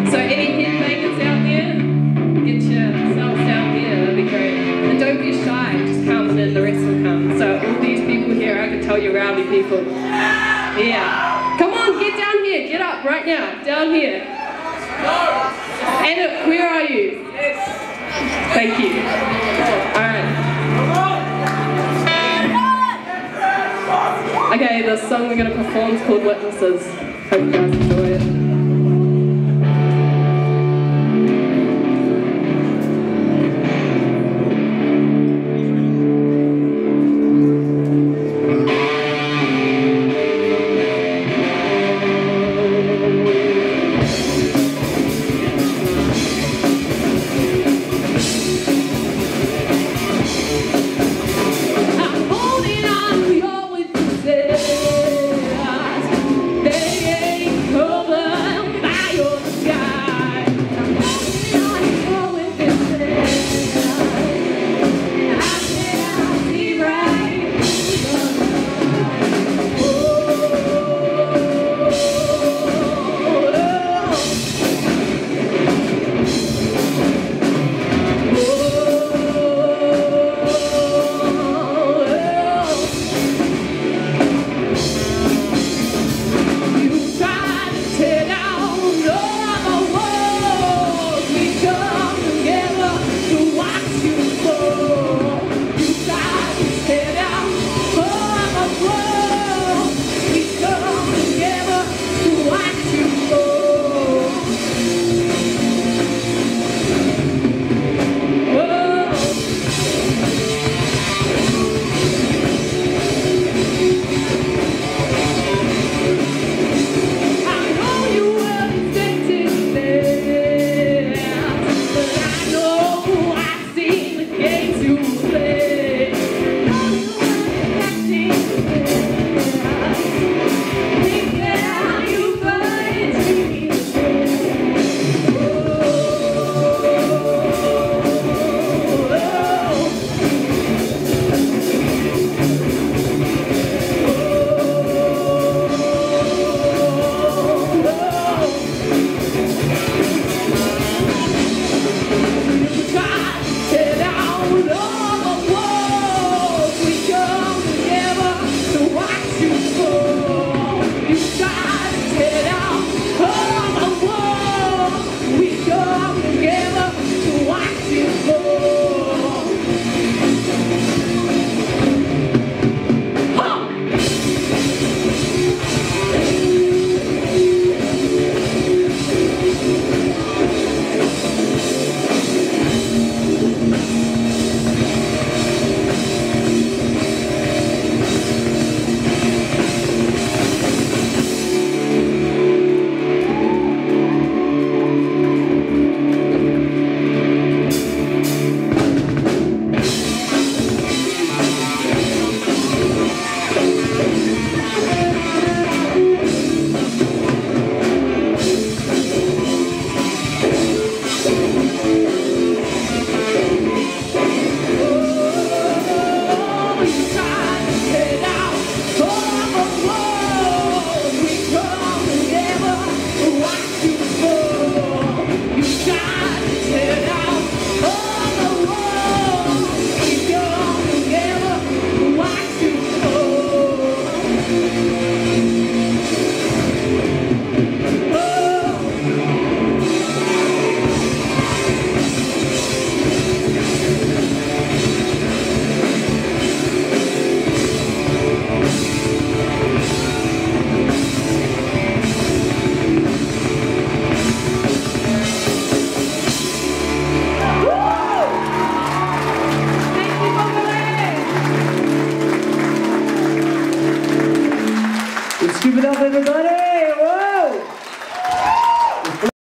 So any headbangers out there, get yourselves down here, that'd be great. And don't be shy, just come and then the rest will come. So all these people here, I can tell you're rowdy people. Yeah. Come on, get down here, get up right now, down here. Anna, where are you? Thank you. Alright. Okay, the song we're going to perform is called Witnesses. Hope you guys enjoy it.